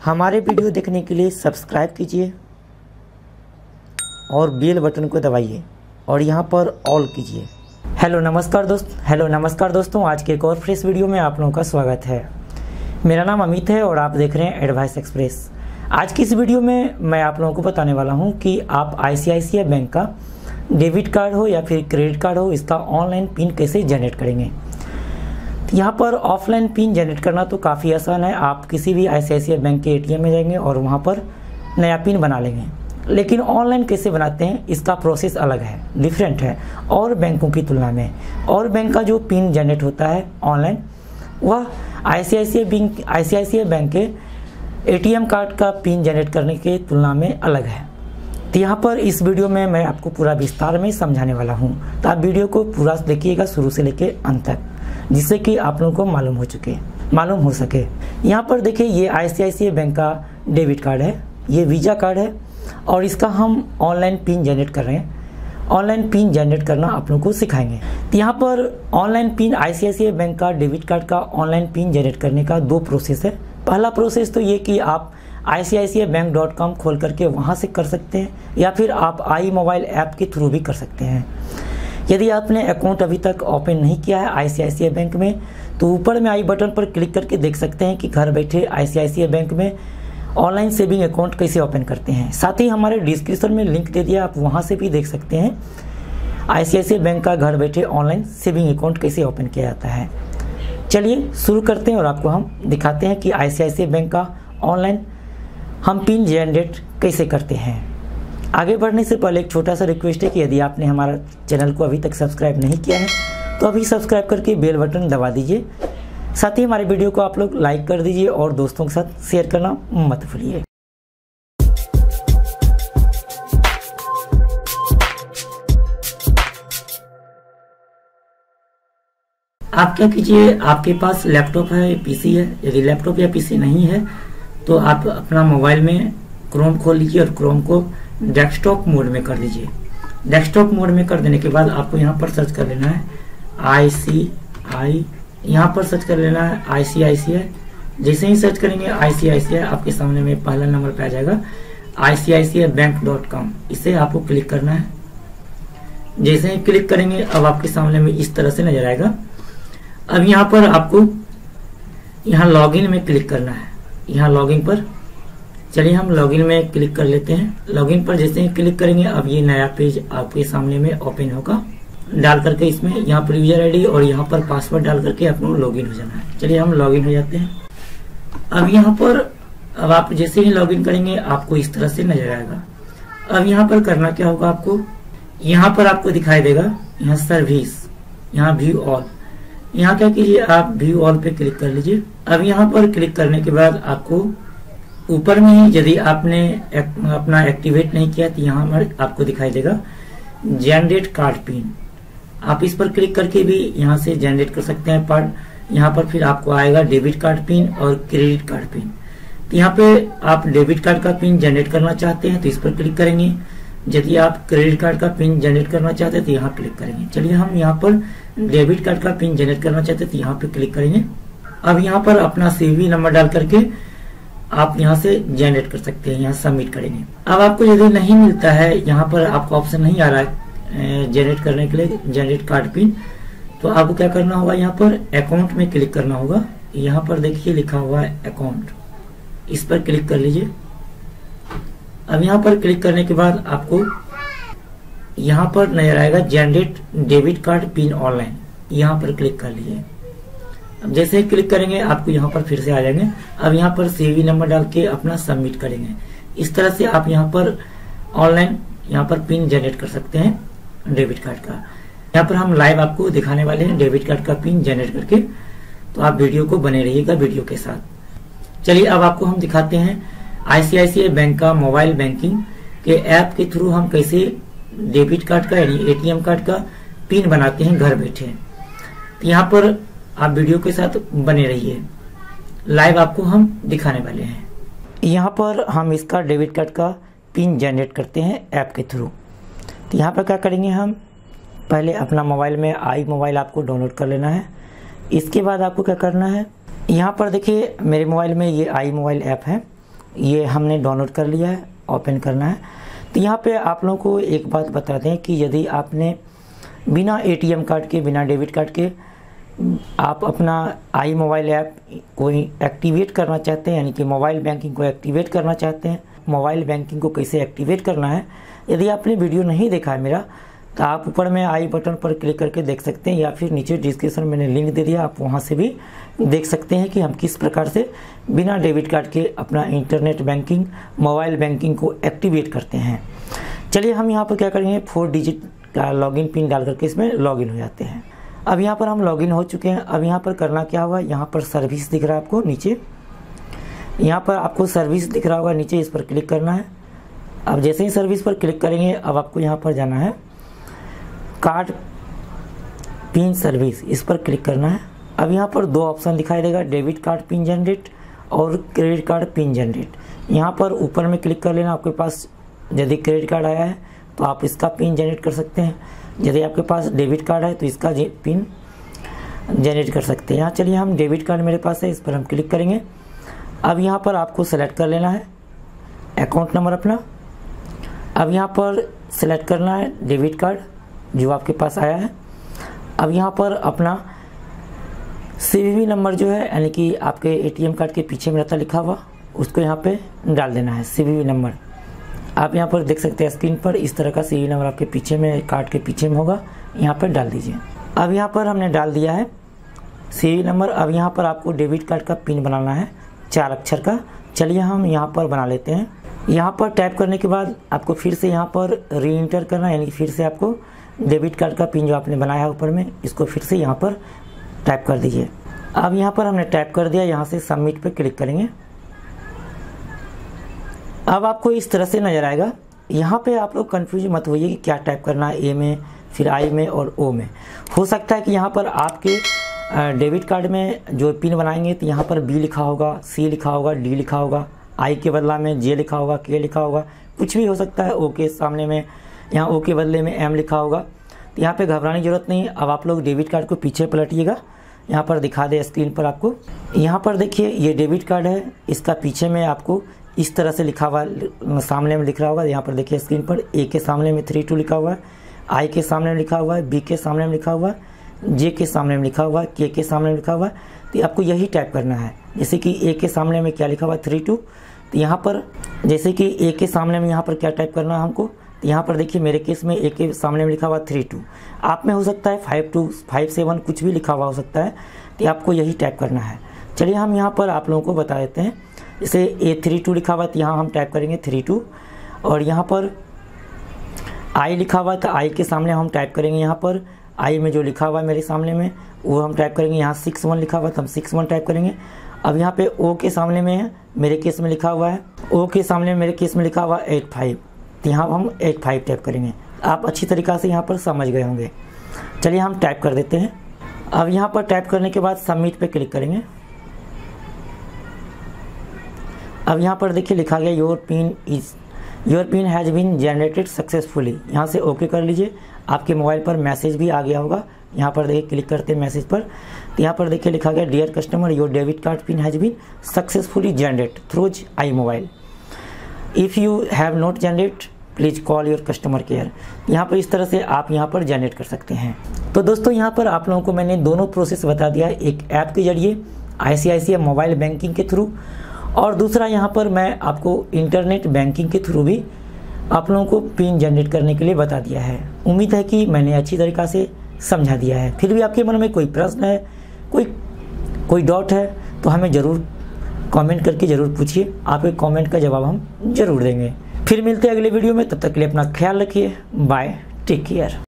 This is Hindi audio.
हमारे वीडियो देखने के लिए सब्सक्राइब कीजिए और बेल बटन को दबाइए और यहाँ पर ऑल कीजिए। हेलो नमस्कार दोस्तों, आज के एक और फ्रेश वीडियो में आप लोगों का स्वागत है। मेरा नाम अमित है और आप देख रहे हैं एडवाइस एक्सप्रेस। आज की इस वीडियो में मैं आप लोगों को बताने वाला हूं कि आप ICICI बैंक का डेबिट कार्ड हो या फिर क्रेडिट कार्ड हो, इसका ऑनलाइन पिन कैसे जनरेट करेंगे। यहाँ पर ऑफलाइन पिन जनरेट करना तो काफ़ी आसान है। आप किसी भी ICICI बैंक के ATM में जाएंगे और वहाँ पर नया पिन बना लेंगे। लेकिन ऑनलाइन कैसे बनाते हैं, इसका प्रोसेस अलग है, डिफरेंट है और बैंकों की तुलना में। और बैंक का जो पिन जनरेट होता है ऑनलाइन, वह ICICI बैंक के ATM कार्ड का पिन जनरेट करने के तुलना में अलग है। तो यहाँ पर इस वीडियो में मैं आपको पूरा विस्तार में समझाने वाला हूँ, तो आप वीडियो को पूरा देखिएगा शुरू से लेकर अंत तक, जिससे कि आप लोगों को मालूम हो सके। यहाँ पर देखिए, ये ICICI बैंक का डेबिट कार्ड है, ये वीज़ा कार्ड है और इसका हम ऑनलाइन पिन जनरेट कर रहे हैं। ऑनलाइन पिन जनरेट करना आप लोगों को सिखाएंगे। तो यहाँ पर ऑनलाइन पिन ICICI बैंक का डेबिट कार्ड का ऑनलाइन पिन जनरेट करने का दो प्रोसेस है। पहला प्रोसेस तो ये कि आप ICICIbank.com खोल करके वहाँ से कर सकते हैं, या फिर आप आई मोबाइल ऐप के थ्रू भी कर सकते हैं। यदि आपने अकाउंट अभी तक ओपन नहीं किया है ICICI बैंक में, तो ऊपर में आई बटन पर क्लिक करके देख सकते हैं कि घर बैठे ICICI बैंक में ऑनलाइन सेविंग अकाउंट कैसे ओपन करते हैं। साथ ही हमारे डिस्क्रिप्शन में लिंक दे दिया, आप वहाँ से भी देख सकते हैं ICICI बैंक का घर बैठे ऑनलाइन सेविंग अकाउंट कैसे ओपन किया जाता है। चलिए शुरू करते हैं और आपको हम दिखाते हैं कि ICICI बैंक का ऑनलाइन हम पिन जनरेट कैसे करते हैं। आगे बढ़ने से पहले एक छोटा सा रिक्वेस्ट है कि यदि आपने हमारा चैनल को अभी तक सब्सक्राइब नहीं किया है तो अभी सब्सक्राइब करके बेल बटन दबा दीजिए। साथ ही हमारे वीडियो को आप लोग लाइक कर दीजिए और दोस्तों के साथ शेयर करना मत भूलिए। आप क्या कीजिए, आपके पास लैपटॉप है या PC है। यदि लैपटॉप या PC नहीं है तो आप अपना मोबाइल में क्रोम खोल लीजिए और क्रोम को डेस्कटॉप मोड में कर दीजिए। डेस्कटॉप मोड में कर देने के बाद आपको यहाँ पर सर्च कर लेना है ICICI। जैसे ही सर्च करेंगे ICICI, आपके सामने में पहला नंबर पे आ जाएगा ICICIbank.com। इसे आपको क्लिक करना है। जैसे ही क्लिक करेंगे अब आपके सामने में इस तरह से नजर आएगा। अब यहाँ पर आपको यहाँ लॉगिन में क्लिक करना है। यहाँ लॉगिन पर चलिए हम लॉगिन में क्लिक कर लेते हैं। लॉगिन पर जैसे ही क्लिक करेंगे अब ये नया पेज आपके सामने में ओपन होगा। डाल करके इसमें यहाँ पर यूजर ID और यहाँ पर पासवर्ड डाल करके आपको लॉगिन हो जाना है। चलिए हम लॉगिन हो जाते हैं। अब यहाँ पर अब आप जैसे ही लॉगिन करेंगे आपको इस तरह से नजर आएगा। अब यहाँ पर करना क्या होगा, आपको यहाँ पर आपको दिखाई देगा यहाँ सर्विस, यहाँ व्यू ऑल। यहाँ क्या कीजिए, आप व्यू ऑल पे क्लिक कर लीजिए। अब यहाँ पर क्लिक करने के बाद आपको ऊपर में ही यदि आपने अपना एक्टिवेट नहीं किया तो यहाँ आपको दिखाई देगा जनरेट कार्ड पिन। आप इस पर क्लिक करके भी यहाँ से जनरेट कर सकते हैं पार्ट। यहाँ पर फिर आपको आएगा डेबिट कार्ड पिन और क्रेडिट कार्ड पिन। तो यहाँ पे आप डेबिट कार्ड का पिन जनरेट करना चाहते हैं तो इस पर क्लिक करेंगे। यदि आप क्रेडिट कार्ड का पिन जनरेट करना चाहते हैं तो यहाँ क्लिक करेंगे। चलिए हम यहाँ पर डेबिट कार्ड का पिन जनरेट करना चाहते हैं तो यहाँ पे क्लिक करेंगे। अब यहाँ पर अपना CVV नंबर डाल करके आप यहाँ से जनरेट कर सकते हैं, यहाँ सबमिट करेंगे। अब आपको यदि नहीं मिलता है, यहाँ पर आपको ऑप्शन नहीं आ रहा है जनरेट करने के लिए जनरेट कार्ड पिन, तो आपको क्या करना होगा, यहाँ पर अकाउंट में क्लिक करना होगा। यहाँ पर देखिए लिखा हुआ है अकाउंट, इस पर क्लिक कर लीजिए। अब यहाँ पर क्लिक करने के बाद आपको यहाँ पर नजर आएगा generate debit card pin online, यहाँ पर क्लिक कर लीजिए। अब जैसे ही क्लिक करेंगे आपको यहाँ पर फिर से आ जाएंगे। अब यहाँ पर CVV नंबर डाल के अपना सबमिट करेंगे। इस तरह से आप यहाँ पर ऑनलाइन यहाँ पर पिन जनरेट कर सकते हैं डेबिट कार्ड का। यहाँ पर हम लाइव आपको दिखाने वाले हैं डेबिट कार्ड का पिन जनरेट करके, तो आप वीडियो को बने रहिएगा वीडियो के साथ। चलिए अब आपको हम दिखाते हैं ICICI बैंक का मोबाइल बैंकिंग के ऐप के थ्रू हम कैसे डेबिट कार्ड का यानी ATM कार्ड का पिन बनाते हैं घर बैठे। तो यहाँ पर आप वीडियो के साथ बने रहिए, लाइव आपको हम दिखाने वाले हैं। यहाँ पर हम इसका डेबिट कार्ड का पिन जनरेट करते हैं ऐप के थ्रू। तो यहाँ पर क्या करेंगे, हम पहले अपना मोबाइल में आई मोबाइल आपको डाउनलोड कर लेना है। इसके बाद आपको क्या करना है, यहाँ पर देखिए मेरे मोबाइल में ये आई मोबाइल ऐप है ये हमने डाउनलोड कर लिया है, ओपन करना है। तो यहाँ पे आप लोगों को एक बात बता दें कि यदि आपने बिना एटीएम कार्ड के, बिना डेबिट कार्ड के आप अपना आई मोबाइल ऐप को एक्टिवेट करना चाहते हैं, यानी कि मोबाइल बैंकिंग को एक्टिवेट करना चाहते हैं, मोबाइल बैंकिंग को कैसे एक्टिवेट करना है, यदि आपने वीडियो नहीं देखा है मेरा, तो आप ऊपर में आई बटन पर क्लिक करके देख सकते हैं, या फिर नीचे डिस्क्रिप्शन में मैंने लिंक दे दिया, आप वहां से भी देख सकते हैं कि हम किस प्रकार से बिना डेबिट कार्ड के अपना इंटरनेट बैंकिंग, मोबाइल बैंकिंग को एक्टिवेट करते हैं। चलिए हम यहाँ पर क्या करेंगे, 4 डिजिट का लॉगिन पिन डाल करके इसमें लॉगिन हो जाते हैं। अब यहाँ पर हम लॉगिन हो चुके हैं। अब यहाँ पर करना क्या होगा, यहाँ पर सर्विस दिख रहा है आपको नीचे, यहाँ पर आपको सर्विस दिख रहा होगा नीचे, इस पर क्लिक करना है। अब जैसे ही सर्विस पर क्लिक करेंगे, अब आपको यहाँ पर जाना है कार्ड पिन सर्विस, इस पर क्लिक करना है। अब यहाँ पर 2 ऑप्शन दिखाई देगा, डेबिट कार्ड पिन जनरेट और क्रेडिट कार्ड पिन जनरेट। यहाँ पर ऊपर में क्लिक कर लेना। आपके पास यदि क्रेडिट कार्ड आया है तो आप इसका पिन जनरेट कर सकते हैं, यदि आपके पास डेबिट कार्ड है तो इसका पिन जनरेट कर सकते हैं। यहाँ चलिए हम डेबिट कार्ड मेरे पास है, इस पर हम क्लिक करेंगे। अब यहाँ पर आपको सेलेक्ट कर लेना है अकाउंट नंबर अपना। अब यहाँ पर सेलेक्ट करना है डेबिट कार्ड जो आपके पास आया है। अब यहाँ पर अपना CVV नंबर जो है, यानी कि आपके एटीएम कार्ड के पीछे में रहता लिखा हुआ, उसको यहाँ पे डाल देना है CVV नंबर। आप यहाँ पर देख सकते हैं स्क्रीन पर, इस तरह का CVV नंबर आपके पीछे में, कार्ड के पीछे में होगा, यहाँ पर डाल दीजिए। अब यहाँ पर हमने डाल दिया है CVV नंबर। अब यहाँ पर आपको डेबिट कार्ड का पिन बनाना है 4 अक्षर का। चलिए हम यहाँ पर बना लेते हैं। यहाँ पर टाइप करने के बाद आपको फिर से यहाँ पर री एंटर करना है, यानी फिर से आपको डेबिट कार्ड का पिन जो आपने बनाया है ऊपर में, इसको फिर से यहाँ पर टाइप कर दीजिए। अब यहाँ पर हमने टाइप कर दिया, यहाँ से सबमिट पे क्लिक करेंगे। अब आपको इस तरह से नजर आएगा। यहाँ पे आप लोग कंफ्यूज मत होइए कि क्या टाइप करना है, ए में, फिर आई में और ओ में। हो सकता है कि यहाँ पर आपके डेबिट कार्ड में जो पिन बनाएंगे तो यहाँ पर बी लिखा होगा, सी लिखा होगा, डी लिखा होगा, आई के बदला में जे लिखा होगा, के लिखा होगा, कुछ भी हो सकता है। ओ के सामने में, यहाँ ओ के बदले में एम लिखा होगा। तो यहाँ पे घबराने की जरूरत नहीं है। अब आप लोग डेबिट कार्ड को पीछे पलटिएगा, यहाँ पर दिखा दे स्क्रीन पर आपको। यहाँ पर देखिए ये डेबिट कार्ड है, इसका पीछे में आपको इस तरह से लिखा हुआ सामने में लिख रहा होगा। यहाँ पर देखिए स्क्रीन पर ए के सामने में 32 लिखा हुआ है, आई के सामने में लिखा हुआ है, बी के सामने में लिखा हुआ है, जे के सामने में लिखा हुआ है, के सामने में लिखा हुआ है। तो आपको यही टाइप करना है। जैसे कि ए के सामने में क्या लिखा हुआ है 32, तो यहाँ पर जैसे कि ए के सामने में यहाँ पर क्या टाइप करना है हमको, तो यहाँ पर देखिए मेरे केस में ए के सामने में लिखा हुआ 32, आप में हो सकता है 52, 57 कुछ भी लिखा हुआ हो सकता है। तो आपको यही टाइप करना है। चलिए हम यहाँ पर आप लोगों को बता देते हैं। जैसे A32 लिखा हुआ है तो यहाँ हम टाइप करेंगे 32, और यहाँ पर आई लिखा हुआ है तो आई के सामने हम टाइप करेंगे, यहाँ पर आई में जो लिखा हुआ है मेरे सामने में वो हम टाइप करेंगे। यहाँ 61 लिखा हुआ है तो हम 61 टाइप करेंगे। अब यहाँ पे ओ के सामने में है, मेरे केस में लिखा हुआ है, ओ के सामने मेरे केस में लिखा हुआ है 85, तो यहाँ हम 85 टाइप करेंगे। आप अच्छी तरीक़ा से यहाँ पर समझ गए होंगे। चलिए हम टाइप कर देते हैं। अब यहाँ पर टाइप करने के बाद सबमिट पे क्लिक करेंगे। अब यहाँ पर देखिए लिखा गया your pin has been generated successfully, यहाँ से ओके कर लीजिए। आपके मोबाइल पर मैसेज भी आ गया होगा। यहाँ पर देखिए क्लिक करते हैं मैसेज पर, तो यहाँ पर देखिए लिखा गया dear customer your debit card pin has been successfully generate through i mobile, if you have not generate please call your customer care. यहाँ पर इस तरह से आप यहाँ पर जनरेट कर सकते हैं। तो दोस्तों यहाँ पर आप लोगों को मैंने दोनों प्रोसेस बता दिया, एक ऐप के जरिए ICICI मोबाइल बैंकिंग के थ्रू, और दूसरा यहाँ पर मैं आपको इंटरनेट बैंकिंग के थ्रू भी आप लोगों को पिन जनरेट करने के लिए बता दिया है। उम्मीद है कि मैंने अच्छी तरीक़ा से समझा दिया है। फिर भी आपके मन में कोई प्रश्न है, कोई डाउट है तो हमें ज़रूर कमेंट करके ज़रूर पूछिए। आपके कमेंट का जवाब हम ज़रूर देंगे। फिर मिलते हैं अगले वीडियो में, तब तक के लिए अपना ख्याल रखिए। Bye, take care.